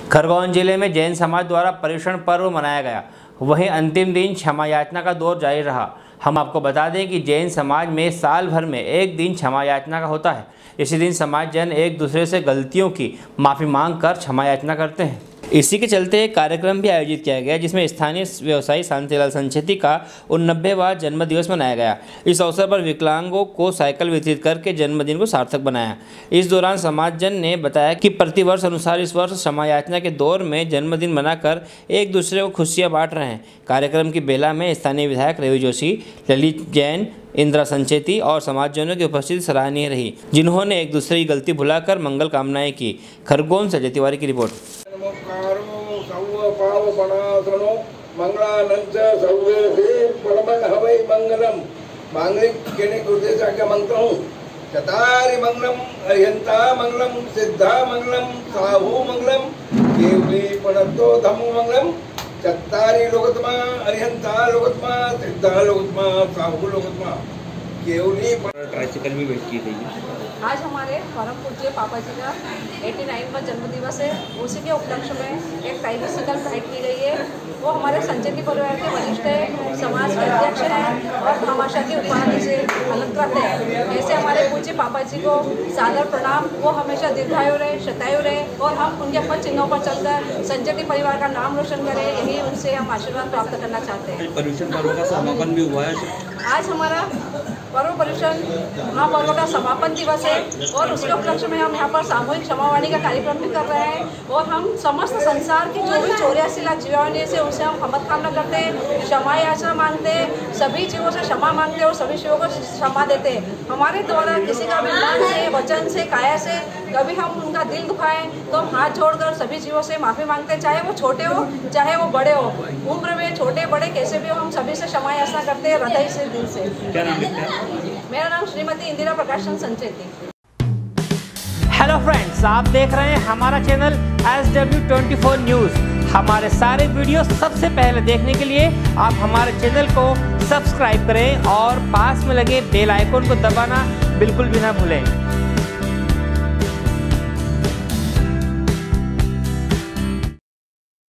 खरगोन जिले में जैन समाज द्वारा पर्युषण पर्व मनाया गया। वहीं अंतिम दिन क्षमा याचना का दौर जारी रहा। हम आपको बता दें कि जैन समाज में साल भर में एक दिन क्षमा याचना का होता है। इसी दिन समाज जन एक दूसरे से गलतियों की माफ़ी मांग कर क्षमा याचना करते हैं। इसी के चलते एक कार्यक्रम भी आयोजित किया गया, जिसमें स्थानीय व्यवसायी शांतिलाल संचेती का 89वां जन्मदिवस मनाया गया। इस अवसर पर विकलांगों को साइकिल वितरित करके जन्मदिन को सार्थक बनाया। इस दौरान समाजजन ने बताया कि प्रतिवर्ष अनुसार इस वर्ष क्षमा याचना के दौर में जन्मदिन मनाकर एक दूसरे को खुशियां बांट रहे हैं। कार्यक्रम की बेला में स्थानीय विधायक रवि जोशी, ललित जैन, इंदिरा संचेती और समाजजनों की उपस्थिति सराहनीय रही, जिन्होंने एक दूसरे की गलती भुलाकर मंगल कामनाएं की। खरगोन से अजय तिवारी की रिपोर्ट। चतारि मंगलम अरिहंता मंगलम सिद्धा मंगलम साहू मंगलम केवली पणतो धम्म मंगलम चतारि लोकत्मा अरिहंता लोकत्मा सिद्धा लोकत्मा साहू लोकत्मा केवली ट्राइसिकल भी भेंट की गई है। आज हमारे परम पूज्य पापा जी का 89वां जन्मदिवस है। उसी के उपलक्ष्य में एक ट्राइसिकल भेंट की गई है। वो हमारे संचेती परिवार के वरिष्ठ है, समाज के अध्यक्ष हैं और भामाशाह की उपाधि से अलंकृत है। ऐसे हमारे पूज्य पापा जी को सादर प्रणाम। वो हमेशा दीर्घायु रहे, शतायु रहे और हम उनके पद चिन्हों पर चलकर संचेती परिवार का नाम रोशन करें, यही उनसे हम आशीर्वाद प्राप्त करना चाहते हैं। पर्युषण पर्व का समापन भी हुआ है। आज हमारा पर्व पर्युषण महापर्व का समापन दिवस है और उसके उपलक्ष्य में हम यहाँ पर सामूहिक क्षमावाणी का कार्यक्रम भी कर रहे हैं और हम समस्त संसार की जो भी 84 लाख जीवाणु से उनसे हम क्षमा कामना करते हैं, क्षमा याचना मांगते हैं, सभी जीवों से क्षमा मांगते हैं और सभी जीवों को क्षमा देते हैं। हमारे द्वारा किसी का भी मन से, वचन से, काया से कभी हम उनका दिल दुखाएं तो हम हाथ जोड़कर सभी जीवों से माफ़ी मांगते हैं, चाहे वो छोटे हो चाहे वो बड़े हो, उम्र में छोटे बड़े कैसे भी हो, हम सभी से क्षमा याचना करते हैं हृदय से, दिल से। क्या नाम है? मेरा नाम श्रीमती इंदिरा प्रकाशन संचेती। हेलो फ्रेंड्स, आप देख रहे हैं हमारा चैनल SW24 न्यूज़। हमारे सारे वीडियो सबसे पहले देखने के लिए आप हमारे चैनल को सब्सक्राइब करें और पास में लगे बेल आइकन को दबाना बिल्कुल भी ना भूलें।